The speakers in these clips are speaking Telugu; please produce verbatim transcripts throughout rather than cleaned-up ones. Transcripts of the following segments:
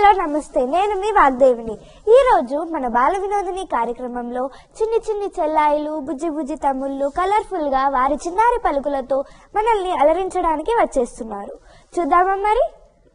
హలో నమస్తే, నేను మీ వాగ్దేవిని. ఈ రోజు మన బాల వినోదిని కార్యక్రమంలో చిన్ని చిన్ని చెల్లాయిలు, బుజ్జి బుజ్జి తమ్ముళ్ళు కలర్ఫుల్ గా వారి చిన్నారి పలుకులతో మనల్ని అలరించడానికి వచ్చేస్తున్నారు. చూద్దామా మరి?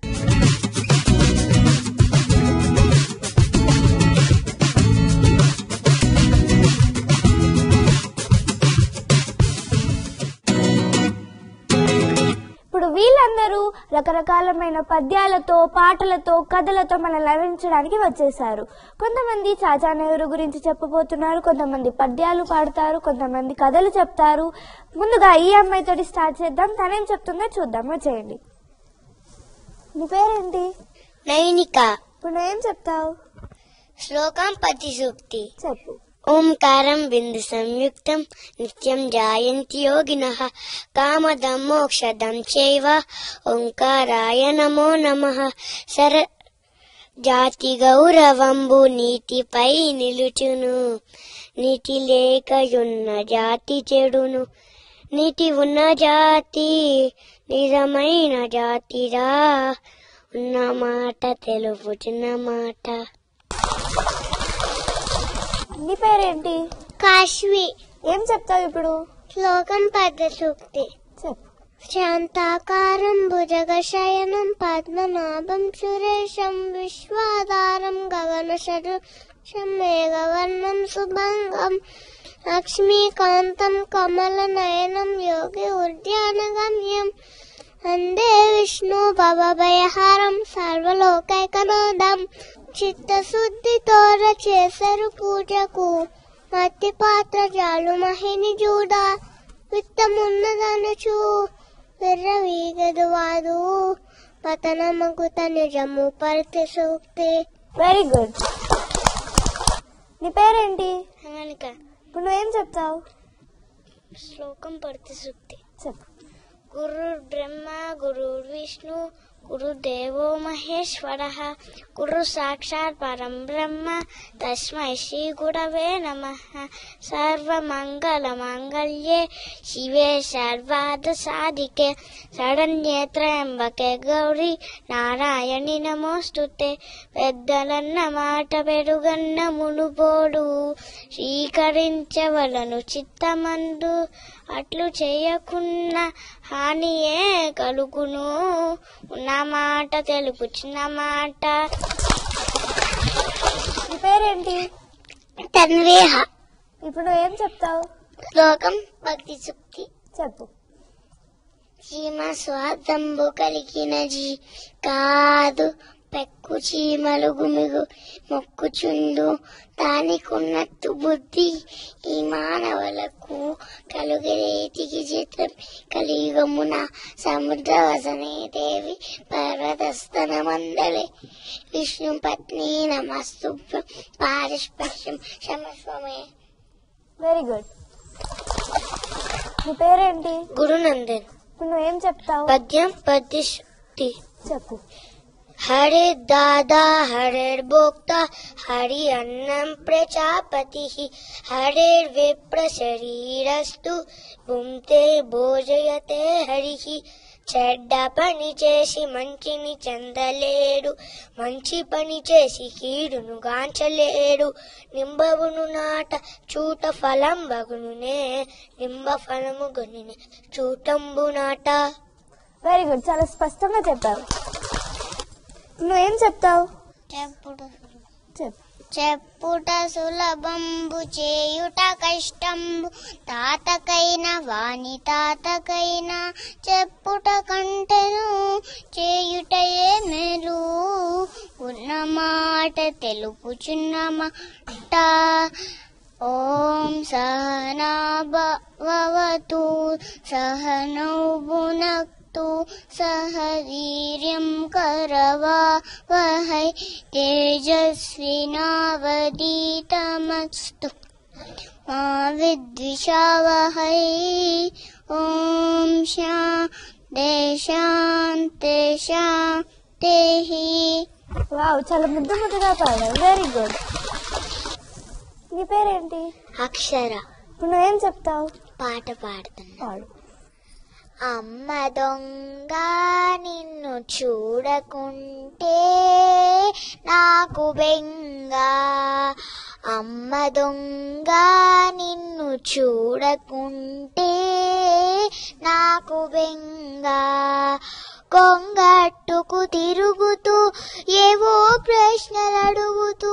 ఇప్పుడు వీళ్ళందరూ రకరకాలమైన పద్యాలతో, పాటలతో, కథలతో మనల్ని అలరించడానికి వచ్చేసారు. కొంతమంది చాచా నెహ్రూ గురించి చెప్పబోతున్నారు, కొంతమంది పద్యాలు పాడతారు, కొంతమంది కథలు చెప్తారు. ముందుగా ఈ అమ్మాయితోటి స్టార్ట్ చేద్దాం. తనేం చెప్తుందో చూద్దాం, చేయండి. నీ పేరేంటి? నైనిక. ఇప్పుడు నువ్వేం చెప్తావు? శ్లోకం పది సూక్తి. చెప్పు. ఓంకారం బిందు సంయుక్తం నిత్యం జాయంతి యోగినః కామదం మోక్షదం చైవ ఓంకారాయ నమో నమః. సర జాతి గౌరవంబు నీతిపై నిలుచును, నీతి లేకయున్న జాతి చెడును. నీతి ఉన్న జాతి నిజమైన జాతిరా, ఉన్న మాట తెలుపుచున్న మాట. నీ పేరేంటి? కాశ్వి. ఏం చెప్తావు ఇప్పుడు? శ్లోకం పద సూక్తి. చెప్పు. శాంతాకారం భుజగశయనం పద్మనాభం సురేశం విశ్వాధారం గగన సదృశం మేఘవర్ణం శుభంగం లక్ష్మీకాంతం కమల నయనం యోగి ఉద్యానగమ్యం వందే విష్ణు భవభయహారం సర్వలోకైకనాథం. చిత్తశుద్ధితో చేసరు పూజకు మట్టి పాత్ర జాలు మహిని జూడ విత్తమున్నదనుచు విర్రవీగదు వాదు పతనమగుత నిజము పరితి సూక్తి. Very good. నీ పేరేంటి? హమనిక. ఇప్పుడు నువ్వేం చెప్తావు? శ్లోకం పరితి సూక్తి. చెప్పు. గురు బ్రహ్మ గురు విష్ణు గురుదేవో మహేశ్వరః గురు సాక్షాత్ పరం బ్రహ్మ తస్మై శ్రీ గురవే నమః. సర్వమంగళ మాంగళ్యే శివే సర్వార్థ సాధికే శరణ్యే త్రయంబకే గౌరీ నారాయణి నమోస్తుతే. పెద్దలన్న మాట పెరుగన్న మునుపోడు స్వీకరించవలను చిత్తమందు అట్లు చేయకున్న హానియే కలుగును ఉన్న మాట తెలుపు చిన్న మాట. నీ పేరేంటి? తన్వేహ. ఇప్పుడు నువ్వేం చెప్తావు? శ్లోకం భక్తి సూక్తి. చెప్పు. చీమ స్వార్థంబు కలిగిన జీ కాదు పెక్కు చీమలు గుమిగు మొక్కుచుండు దానికున్నట్టు బుద్ధి ఈ మానవులకు కలుగరేటికి చిత్రం కలియుగమున సముద్రవసనే దేవి పర్వతస్థన మందలే విష్ణు పత్ని నమస్తుభ్యం పారిస్పర్శం శమస్వమే. Very good. నీ పేరేంటి? గురునందన్. ఇప్పుడు నువ్వేం చెప్తావు? పద్యం పద్య శక్తి. చెప్పు. హరే దాదా హరే భోక్తా హరి అన్నం ప్రజాపతి హరే విప్ర శరీరస్తు భుంతే భోజయతే హరి. చెడ్డ పని చేసి మంచిని చెందలేడు, మంచి పని చేసి కీడును గాంచలేడు. నింబవును నాట చూట ఫలం బగునునే నింబ ఫలము గొనినే చూటంబు నాట. Very good. చాలా స్పష్టంగా చెప్పావు. నువ్వేం చెప్తావు? చెప్పుడు. చెప్పు. చెప్పుట సులభంబు చేయుట కష్టంబు తాతకైన వాణి తాతకైన చెప్పుట కంటెను చేయుటయే మేలు ఉన్న మాట తెలుపుచున్న మాట. ఓం సహనా భవతు సహనౌ భునక్తు సహ వీర్యం కరవావహై తేజస్వినావధీతమస్తు మా విద్విషావహై. ఓం శాంతి శాంతి శాంతి. వావ్, చాలా ముద్దు ముద్దుగా పాడావు. Very good. నీ పేరేంటి? అక్షర. ఇప్పుడు నువ్వేం చెప్తావు? పాట పాడుతున్నా. పాడు. అమ్మ దొంగ నిన్ను చూడకుంటే నాకు బెంగ, అమ్మ దొంగ నిన్ను చూడకుంటే నాకు బెంగ. కొంగట్టుకు తిరుగుతూ ఏవో ప్రశ్నలు అడుగుతూ,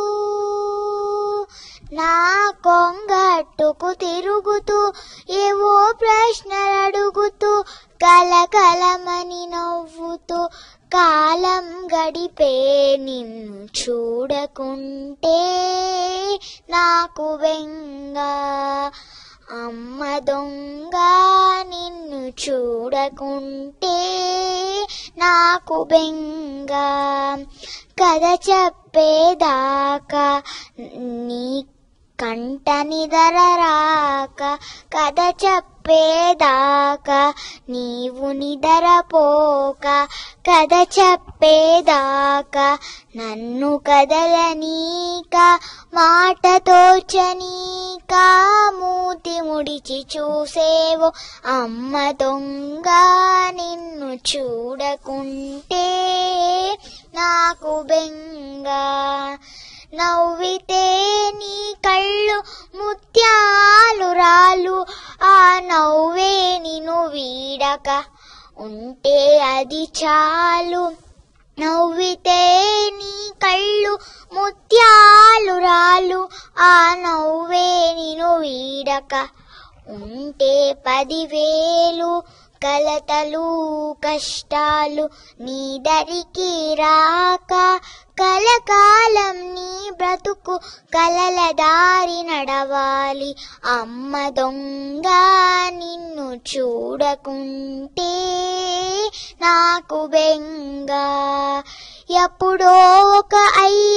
నా కొంగట్టుకు తిరుగుతూ ఏవో ప్రశ్నలు అడుగుతూ, కలకలమని నవ్వుతూ కాలం గడిపే నిన్ను చూడకుంటే నాకు బెంగ, అమ్మ దొంగ నిన్ను చూడకుంటే నాకు బెంగ. కథ చెప్పేదాకా నీ కంట నిదర రాక, కథ చెప్పేదాకా నీవు నిదరపోక, కథ చెప్పేదాకా నన్ను కదలనీక, మాట తోచనీక మూతి ముడిచి చూసేవో అమ్మ దొంగ నిన్ను చూడకుంటే నాకు బెంగ. నవ్వితే నీ కళ్ళు ముత్యాలు రాలు, ఆ నవ్వే నిన్ను వీడక ఉంటే అది చాలు. నవ్వితే నీ కళ్ళు ముత్యాలు రాలు, ఆ నవ్వే నిన్ను వీడక ఉంటే పదివేలు కలతలు కష్టాలు నీ దరికి రాక, కలకాలం నీ బ్రతుకు కలల దారి నడవాలి. అమ్మ దొంగ నిన్ను చూడకుంటే నాకు బెంగ. ఎప్పుడో ఒక అయ్య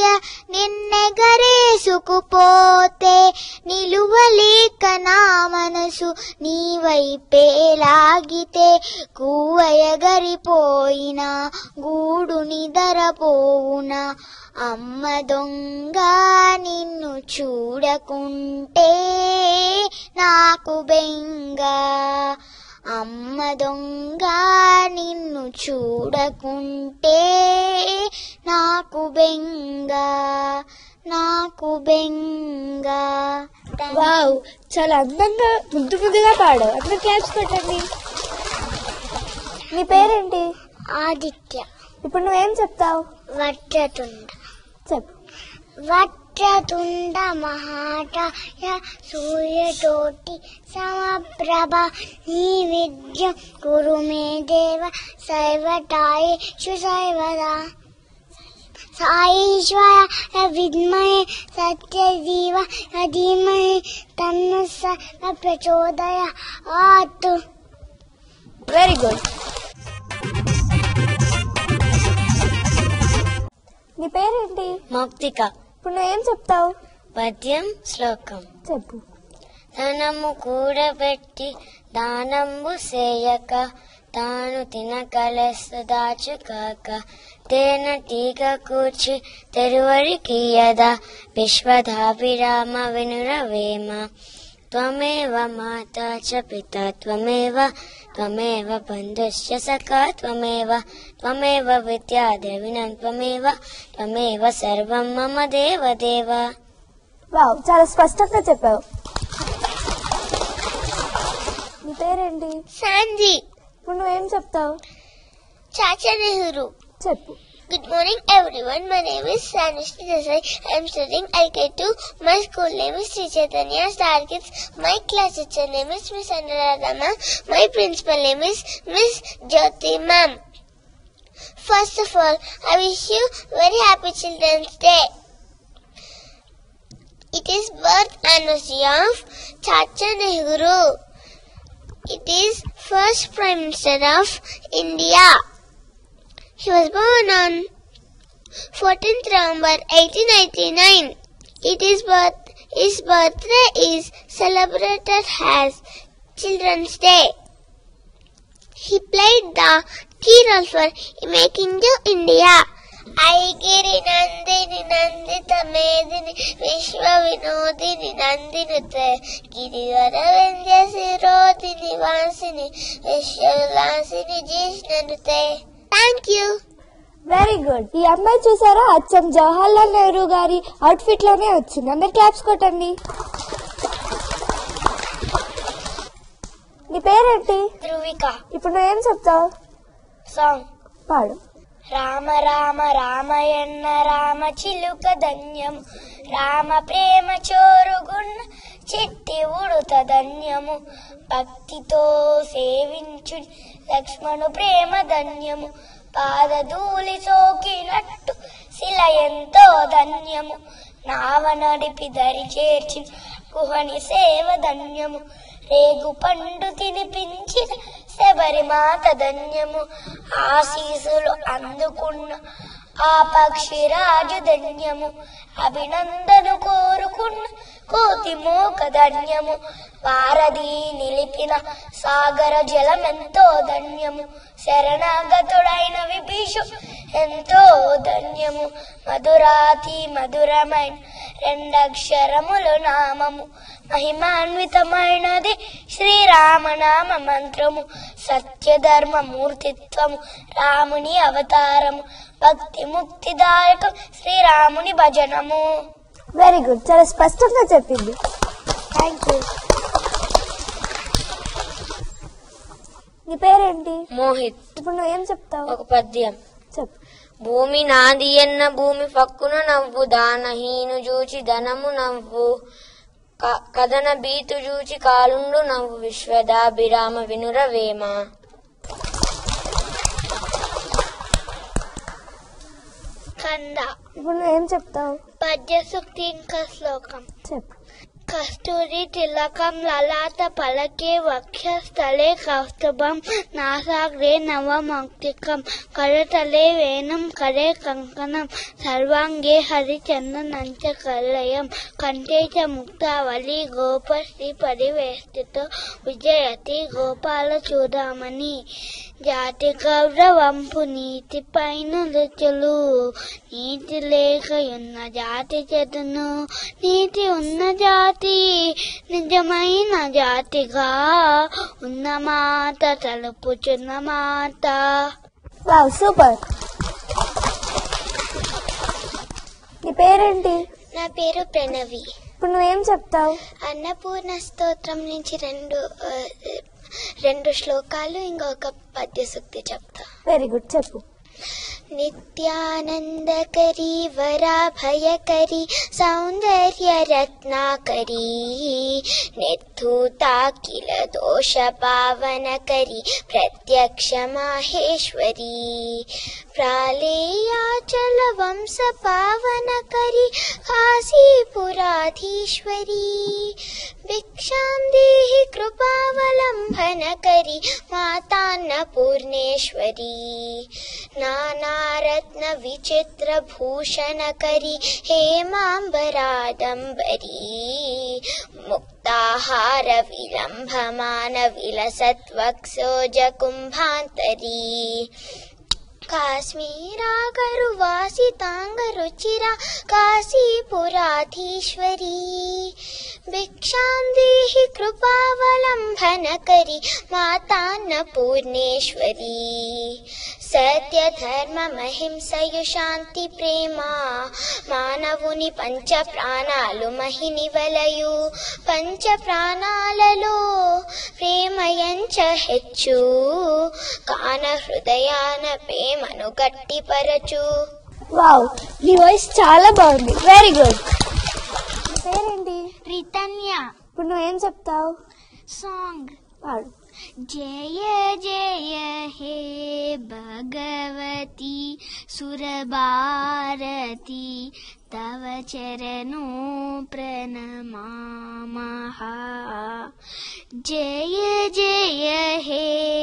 నిన్నెగరేసుకుపోతే, నిలువలేక నా మనసు నీ వైపే లాగితే, కూవయగరిపోయినా గూడు నిదరపోవునా అమ్మ దొంగ నిన్ను చూడకుంటే నాకు బెంగ, అమ్మ దొంగ నిన్ను చూడకుంటే నాకు బెంగ, నాకు బెంగ. వావ్, చాలా అందంగా ముద్దు ముద్దుగా పాడావు. అందరూ క్లాప్స్ పెట్టండి. నీ పేరేంటి? ఆదిత్య. ఇప్పుడు నువ్వేం చెప్తావు? వక్రతుండ. చెప్పు. వక్రతుండ మహాకాయ సూర్యకోటి సమప్రభ నీ విద్య కురు మే దేవ సర్వటాయేషు సర్వదా. సాయేశ్వర విద్మహే సత్యదేవ ధీమహి తన్నో సర్వ ప్రచోదయాత్. Very good. నీ పేరేంటి? మౌక్తిక. ఇప్పుడు నువ్వేం చెప్తావు? పద్యం శ్లోకం. చెప్పు. ధనము కూడబెట్టి దానంబు సేయక, తాను తినకలెస్సు దాచుకాక, తేనెటీగ కూర్చి తెరువరికియదా, విశ్వదాభిరామ వినురవేమ. త్వమేవ మాతా చ పితా త్వమేవ, త్వమేవ బంధుశ్చ సఖా త్వమేవ, త్వమేవ విద్యా ద్రవిణం త్వమేవ, త్వమేవ సర్వం మమ దేవదేవ. వావ్, చాలా స్పష్టంగా చెప్పావు. నీ పేరేంటి? శాంతి. ఇప్పుడు నువ్వేం చెప్తావు? చాచా నెహ్రూ. చెప్పు. Good morning everyone. My name is Sanishni Desai. I am studying L K two. My school name is Sri Chaitanya Star Kids. My class teacher name is Miss Anuradha Ma'am. My principal name is Miss Jyoti Ma'am. First of all, I wish you very happy Children's Day. It is birth anniversary of Chacha Nehru. It is first Prime Minister of India. He was born on fourteenth November eighteen eighty-nine. It is birth, his birthday is celebrated as Children's Day. He played the key role for making new India. Aigiri Nandini Nandita Medini Vishwa Vinodini Nandinute Girivara Vindhya Sirodini Vasini Vishwalasini Jishnanute. Thank you. Very good. ఈ అమ్మాయి చూసారా, అచ్చం జవహర్లాల్ నెహ్రూ గారి అవుట్ఫిట్ లోనే వచ్చింది. అందరు క్లాప్స్ కొట్టండి. నీ పేరేంటి? ధృవిక. ఇప్పుడు నువ్వేం చెప్తావు? సాంగ్ పాడు. రామ రామ రామయన్న రామ చిలుక ధన్యము, రామ ప్రేమ చోరుగున్న చిట్టి ఉడుత ధన్యము, భక్తితో సేవించు లక్ష్మణు ప్రేమ ధన్యము, పాదధూళి సోకినట్టు శిల ఎంతో ధన్యము, నావ నడిపి దరి చేర్చి గుహని సేవ ధన్యము, రేగు పండు తినిపించిన శబరిమాత ధన్యము, ఆశీసులు అందుకున్న ఆ పక్షిరాజు ధన్యము, అభినందను కోరుకున్న కోతి మోక ధన్యము, వారధి నిలిపిన సాగర జలమెంతో ధన్యము, శరణాగతుడైన విభీషు ఎంతో ధన్యము, మధురాతి మధురమైన రెండక్షరములు నామము, మహిమాన్వితమైనది శ్రీరామనామ మంత్రము, సత్యధర్మ మూర్తిత్వము రాముని అవతారము, భక్తి ముక్తిదాయకం శ్రీరాముని భజనము. వెరీ గుడ్, చాలా స్పష్టంగా చెప్పింది. Thank you. నీ పేరేంటి? మోహిత్. ఇప్పుడు నువ్వేం చెప్తావు? ఒక పద్యం. చెప్పు. భూమి నాది అన్న భూమి పక్కున నవ్వు, దానహీను జూచి ధనము నవ్వు, కథన బీతు జూచి కాలుండు నవ్వు, విశ్వదాభిరామ వినురవేమ. కంద. ఇప్పుడు నువ్వేం చెప్తావు? పద్య సూక్తి ఇంకా శ్లోకం. చెప్పు. కస్తూరి తిలకం లలాట పలకే వక్షస్థలే కౌస్తుభం, నాసాగ్రే నవమౌక్తికం, కరతలే వేణం కరే కంకణం, సర్వాంగే హరిచందనంచ కలయం, కంఠే చ ముక్తావళి గోపశ్రీ పరివేష్టితో విజయతి గోపాల చూడమని, జాతి గౌరవంపు నీతి పైన రుచులు, నీతి లేకయున్న జాతి చెడును, నీతి ఉన్న జాతి నిజమైన జాతిగా ఉన్న మాట తలుపుచున్న మాట. Wow, super. నీ పేరేంటి? నా పేరు ప్రణవి. ఇప్పుడు నువ్వేం చెప్తావు? అన్నపూర్ణ స్తోత్రం నుంచి రెండు రెండు శ్లోకాలు ఇంకొక పద్య సూక్తి చెప్తా. వెరీ గుడ్, చెప్పు. నిత్యానందకరీ వరాభయకరీ సౌందర్య రత్నాకరీ, నిర్ధూతాఖిల దోష పావనకరీ ప్రత్యక్ష మాహేశ్వరీ, ప్రాళేయాచల వంశ పావనకరీ కాశీపురాధీశ్వరీ, భిక్షాం దేహి కృపావలంబనకరీ మాతాన్నపూర్ణేశ్వరీ, నానారత్న విచిత్ర భూషణకరీ హేమాంబరాదంబరీ, ముక్తాహార విలంభమాన విలసత్వక్సోజ కుంభాంతరీ, కాశ్మీరాగరు వాసితాంగ రుచిరా కాశీపురాధీశ్వరీ, భిక్షాం దేహి కృపావలంబనకరీ మాతాన్నపూర్ణేశ్వరీ, సత్య ధర్మ మహింసయు శాంతి ప్రేమ మానవుని పంచ ప్రాణాలు మహినివలయు, పంచ ప్రాణాలలో ప్రేమ ఎంచ హెచ్చు, కాన హృదయాన ప్రేమను గట్టిపరచు. వావ్, నీ వాయిస్ చాలా బాగుంది. Very good. పేరేంటి? రితన్య. ఇప్పుడు నువ్వేం చెప్తావు? సాంగ్ పాడు. జయ జయ హే భగవతి సురభారతి, తవ చరణో ప్రణమామః, జయ జయ హే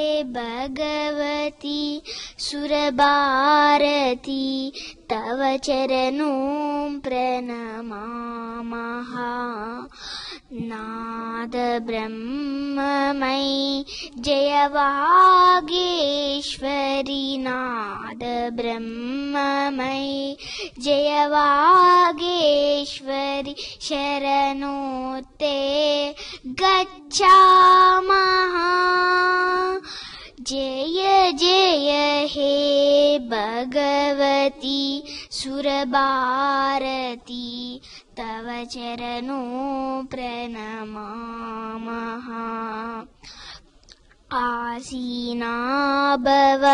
భగవతి సురభారతి, తవ చరణో ప్రణమామః, నాద బ్రహ్మమై జయ వాగేశ్వరి, నాద బ్రహ్మమై జయ వాగేశ్వరి, శరణోతే గచ్ఛామః, जय जय हे भगवती सुरभारती तव चरणों प्रणमामः। आसीना भव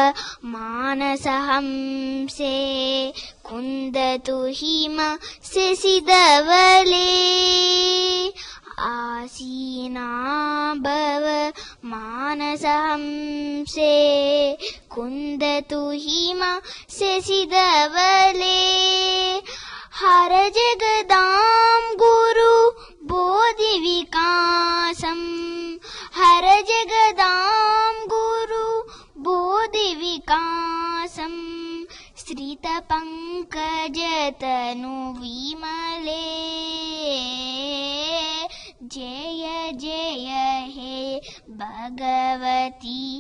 मानसहंसे कुन्दतु हिमस्य सिधवले। आसीना भव मानसहंसे कुन्दतु हिमस्य सिधवले। हर जगदां गुरु बोधि विकासम्। हर जगदां गुरु बोधि विकासम्। श्रित पंकजतनु विमले। जय जय हे भगवती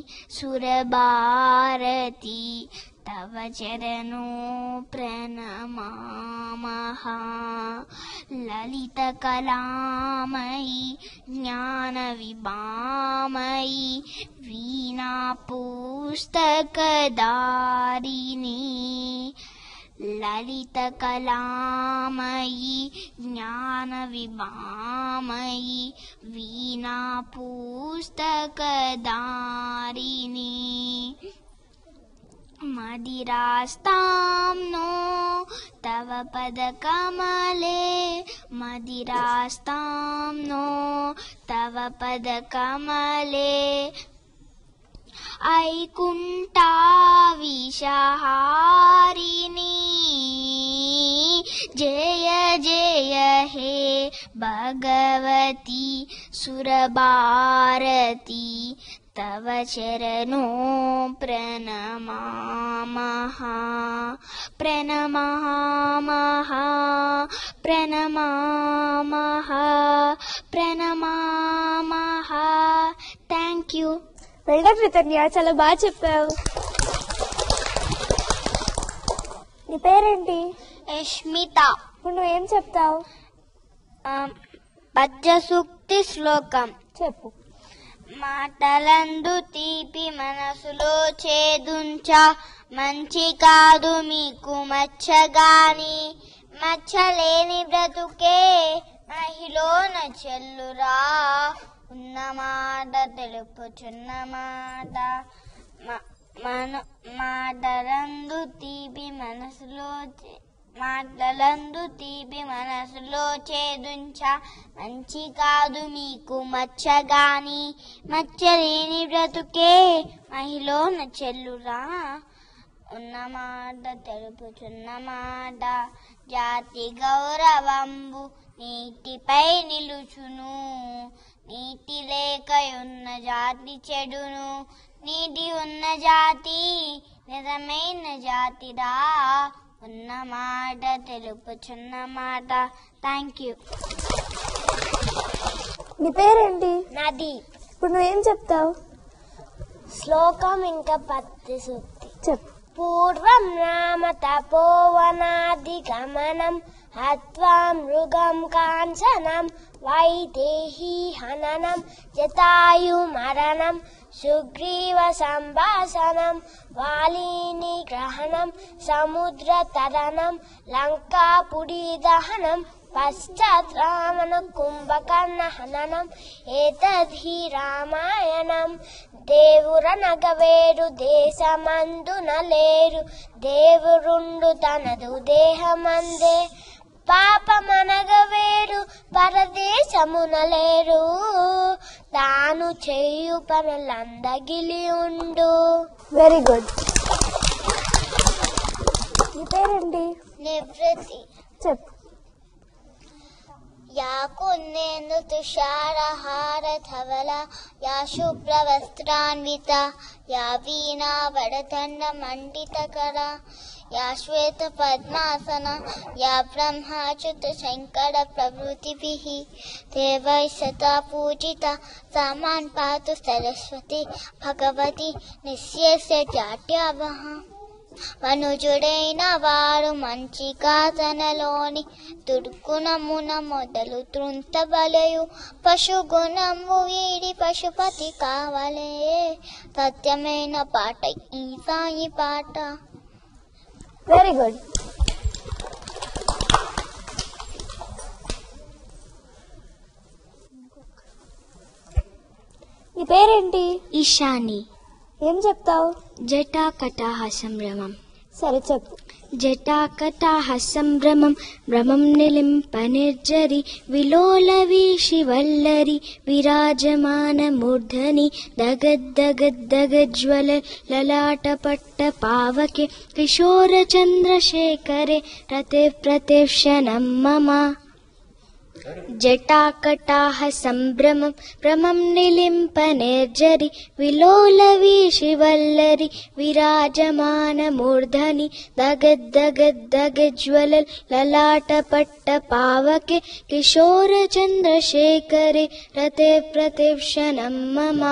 सुरभारती तव चरणों प्रणमामः। ललित कलामयी ज्ञान विभामयी वीणा पुस्तकधारिणी। ललित कलामयी ज्ञान विभामयी वीणा पुस्तकधारिणी। मदिरास्तां नो तव पदकमले। मदिरास्तां नो तव पदकमले। ऐकुण्ठाविषहारिणी। जय जय हे भगवती सुरभारती तव चरणों प्रणमामः। प्रणमामः प्रणमामः प्रणमामः। Thank you. వెల్డన్ చైతన్య, చాలా బాగా చెప్పావు. నీ పేరేంటి? యష్మిత. ఇప్పుడు నువ్వేం చెప్తావు? పద్య సూక్తి శ్లోకం చెప్పు. మాటలందు తీపి మనసులో చేదుంచ మంచి కాదు మీకు మచ్చగాని. మచ్చలేని బ్రతుకే మహిళన చెల్లురా. ఉన్న మాట తెలుపుచున్న మాట. మాటలందు తీపి మనసులో మాటలందు తీపి మనసులో చేదుంచ మంచి కాదు మీకు మచ్చగాని. మచ్చలేని బ్రతుకే మహిళన చెల్లురా. ఉన్న మాట తెలుపుచున్న మాట. జాతి గౌరవంబు నీటిపై నిలుచును. నీటి లేక ఉన్న జాతి చెడును. నీటి ఉన్న జాతి నిజమైన జాతిరా. ఉన్న మాట తెలుపుచున్న మాట. Thank you. నీ పేరేంటి? నది. ఇప్పుడు నువ్వేం చెప్తావు? శ్లోకం ఇంకా పద్య సూక్తి చెప్పు. పూర్వం నామ తపోవనాది గమనం హత్వా మృగం కాంచనం వైదేహీ హననం జటాయు మరణం సుగ్రీవ సంభాషణం వాలిని గ్రహణం సముద్ర తరణం లంకాపురి దహనం పశ్చాత్ రావణ కుంభకర్ణ హననం ఏతద్ధి రామాయణం. దేవురనగవేరు దేశమందున లేరు. దేవురుండు తనదు దేహమందే. పాపమనగవేరు పరదేశమున లేరు. తాను చేయు పనులందగిలి ఉండు. Very good. నీ పేరేంటి? నివృత్తి. చెప్పు. या कुन्देन्दु तुषारहार धवला या शुभ्रवस्त्रान्विता या वीणा वरदण्ड मण्डितकरा या श्वेत पद्मासना या ब्रह्माच्युत शंकर प्रभृतिभिः देवैः सदा पूजिता सा मां पातु सरस्वती भगवती निस्यस्य जाड्यावहा. మనుజుడైన వారు మంచిగా తనలోని దుర్గుణమున మొదలు త్రుంతబలయు పశుగుణము వీడి పశుపతి కావలే. సత్యమైన పాట ఈ సాయి పాట. Very good. నీ పేరేంటి? ఈశాని. ఏం చెప్తావు? జటాకటాహ సంభ్రమం. సరే చెప్పు. జటాకటాహ సంభ్రమం భ్రమం నిలింప నిర్జరి విలోల వీషి వల్లరి విరాజమాన మూర్ధని దగద్దగద్దగజ్వల లలాట పట్ట పావకే కిశోర చంద్రశేఖరే రతే ప్రతిక్షణం మమ. జటాకటాహ సంభ్రమం భ్రమం నిలింప నిర్జరి విలోల వీషి వల్లరి విరాజమాన మూర్ధని దగద్దగద్దగజ్వల లలాట పట్ట పావకే కిశోర చంద్రశేఖరే రతే ప్రతిక్షణం మమ.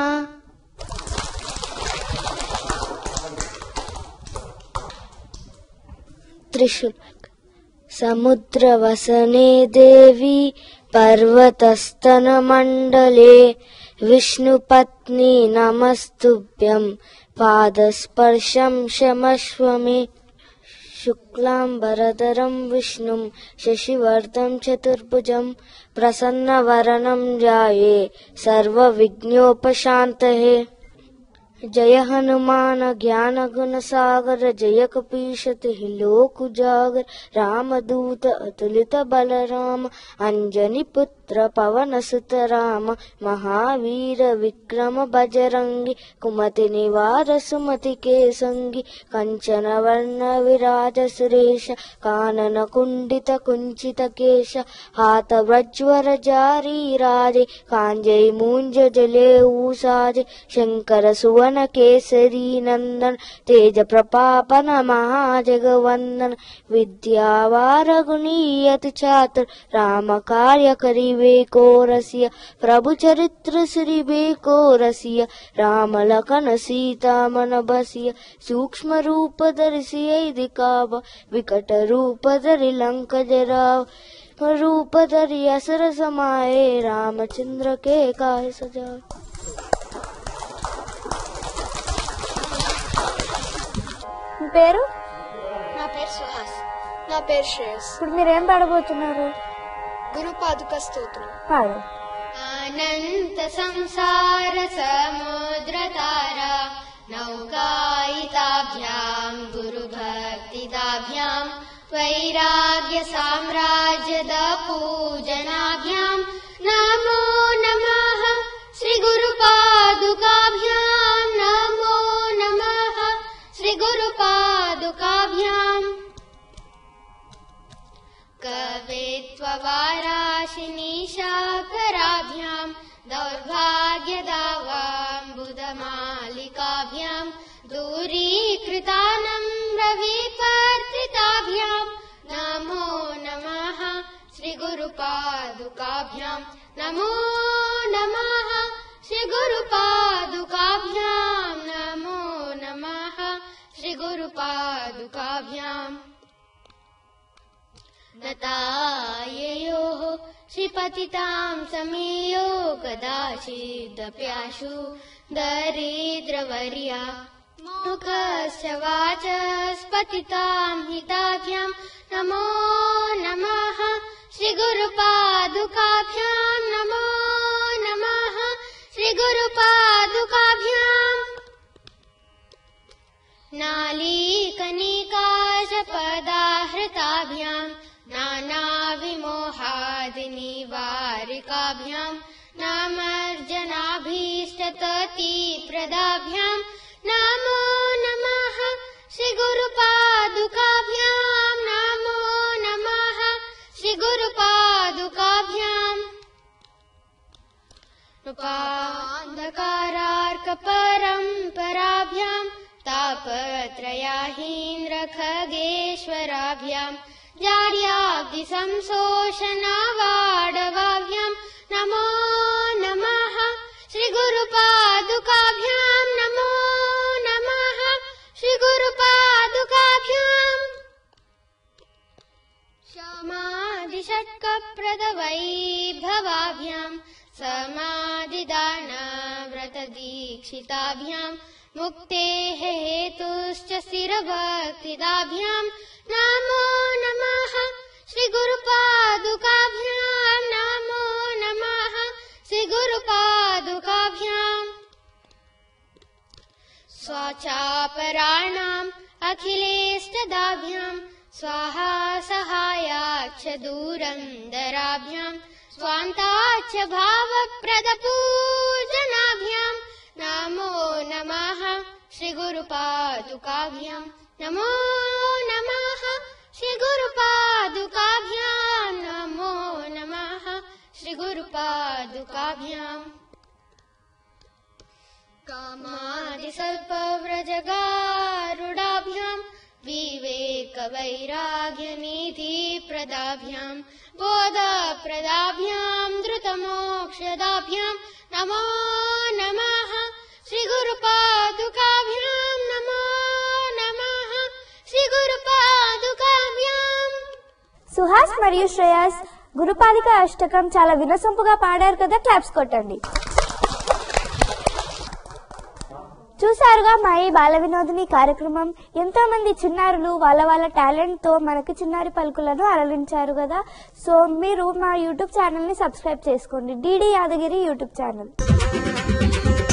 త్రిశూల్. సముద్రవసనే దేవి పర్వతస్తన మండలే విష్ణుపత్ని నమస్తుభ్యం పాదస్పర్శం శమశ్వమే. శుక్లాంబరధరం విష్ణుం శశివర్ధం చతుర్భుజం ప్రసన్నవరణం ధ్యాయే సర్వవిఘ్నోపశాంతయే. జయ హనుమాన జ్ఞాన గుణ సాగర జయ కపీశతి లోకు జాగర రామదూత అతులిత బలరామ అంజని పుత్ర పవన సుత రామ మహావీర విక్రమ బజరంగి కుమతి నివార సుమతి కేసంగి కంచన వర్ణ విరాజ సురేశ కానన కుండిత కుంచిత కేశ హాత వ్రజ్వర జారీ రాజే కాంజై మూంజ జలే ఊసాజే శంకర సువన కేసరీ నందన తేజ ప్రపాపన మహాజగవందన విద్యావార గుణీయతి చాతుర్ రామ కార్య కరివే కోరసియ ప్రభు చరిత్ర శ్రీబే కోరసియ రామ లఖన సీతామన బసియ సూక్ష్మ రూప ధరిసియ ఇది కాబ వికట రూప ధరి లంక జరావ रूप धरि असर समाये रामचंद्र के काहे सजाए. పేరు? నా పేరు సుహాస్. నా పేరు శ్రేయస్. ఇప్పుడు మీరేం పాడబోతున్నారు? గురు పాదుక స్తోత్రం. పాడు. అనంత సంసార సముద్ర తారా నౌకాయితాభ్యాం గురు భక్తిదాభ్యాం వైరాగ్య సామ్రాజ్యద పూజనాభ్యాం నమో నమః శ్రీ గురు పాదుకాభ్యాం నమో నమః శ్రీ గురు పాదుకాభ్యాం. కవేత్వవారాశినిశాకరాభ్యాం దౌర్భాగ్యదావాంబుదమాలికాభ్యాం దూరీకృతానం రవిపర్తితాభ్యాం నమో నమః శ్రీ గురు పాదుకాభ్యాం నమో నమః శ్రీ గురు పాదుకాభ్యాం నమో నమః శ్రీ గురు పాదుకాభ్యాం. దతాయేయోః శ్రీపతితాం సమీయో కదాచిదప్యాశు దరిద్రవర్యా ముఖస్య వాచస్పతితాం హితాభ్యాం నమో నమః శ్రీ గురు పాదుకాభ్యాం నమో నమః శ్రీ గురు పాదుకాభ్యాం. నాళీకనికాశపదాహృతాభ్యాం నానావిమోహాదినివారికాభ్యాం నామర్జనాభీష్టతతిప్రదాభ్యాం నమో నమః శ్రీ గురు పాదుకాభ్యాం నమో నమః శ్రీ గురు పాదుకాభ్యాం. నృపాంధకారార్క పరంపరాభ్యాం తాపత్రయాహీంద్ర ఖగేశ్వరాభ్యాం జార్యాబ్ది సంశోషణవాడవాభ్యాం నమో నమః శ్రీ గురు పాదుకాభ్యాం నమో నమః శ్రీ గురు పాదుకా क्षमादिषट्कप्रदवैभवाभ्यां समाधिदानव्रतदीक्षिताभ्यां मुक्तेः हेतुश्च स्थिरभक्तिदाभ्यां नमो नमः श्रीगुरुपादुकाभ्यां नमो नमः श्रीगुरुपादुकाभ्याम् स्वाचापराणाम् अखिलेष्टदाभ्यां स्वाहा सहायाच्च दूरन्दराभ्यां स्वान्ताच्च भावप्रदपूजनाभ्यां नमो नमः श्रीगुरुपादुकाभ्यां नमो नमः श्रीगुरुपादुकाभ्यां नमो नमः श्रीगुरुपादुकाभ्याम् कामादिसर्पव्रजगारुडाभ्यां विवेकवैराग्यनीतिप्रदाभ्यां बोधप्रदाभ्यां धृतमोक्षदाभ्यां नमो नमः श्रीगुरुपादुकाभ्यां नमो नमः श्रीगुरुपादुकाभ्याम्. సుహాస్ మరియు శ్రేయాస్ గురుపాదిక అష్టకం చాలా వినసొంపుగా పాడారు కదా, క్లాప్స్ కొట్టండి. చూసారుగా మా ఈ బాల వినోదిని కార్యక్రమం. ఎంతో మంది చిన్నారులు వాళ్ళ వాళ్ళ టాలెంట్ తో మనకి చిన్నారి పలుకులను అలరించారు కదా. సో మీరు మా యూట్యూబ్ ఛానల్ ని సబ్స్క్రైబ్ చేసుకోండి, డిడి యాదగిరి యూట్యూబ్ ఛానల్.